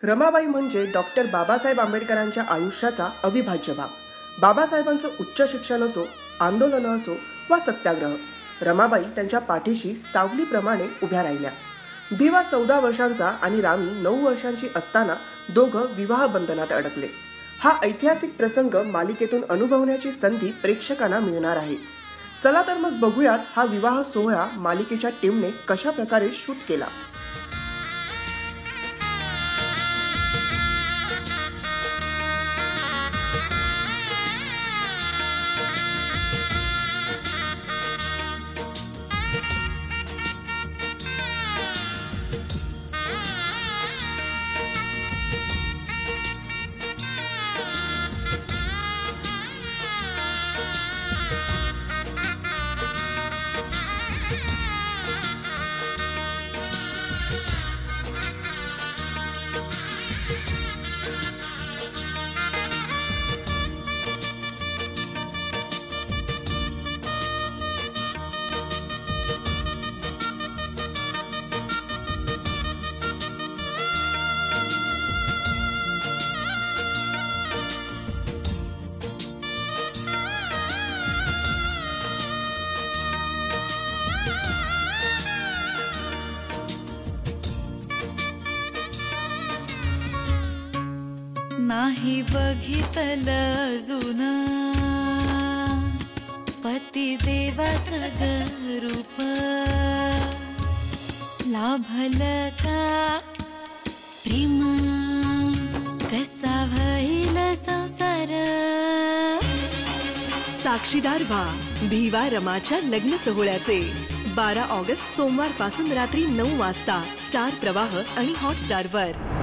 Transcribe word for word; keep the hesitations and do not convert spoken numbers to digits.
रमाबाई म्हणजे डॉक्टर बाबासाहेब आंबेडकरांच्या आयुष्याचा अविभाज्य भाग। बाबासाहेबांचं उच्च शिक्षण असो, आंदोलन असो वा सत्याग्रह, रमाबाई त्यांच्या पाठीशी सावलीप्रमाणे उभ्या राहिल्या। भिवा चौदा वर्षांचा आणि रामी नऊ वर्षांची असताना दोघं विवाह बंधनात अडकले। हा ऐतिहासिक प्रसंग मालिकेतून अनुभवण्याची संधी प्रेक्षकांना मिळणार आहे। चला तर मग बघूयात हा विवाह सोहळा मालिकेच्या टीमने कशा प्रकारे शूट केला। नाही बघितलं अजून पती देवाचं रूप, लाभलं का प्रेम कसा होईल संसार। साक्षीदार व्हा भिवा रमाच्या लग्न सोहळ्याचे बारा ऑगस्ट सोमवार पासून रात्री नऊ वाजता स्टार प्रवाह आणि हॉटस्टार वर।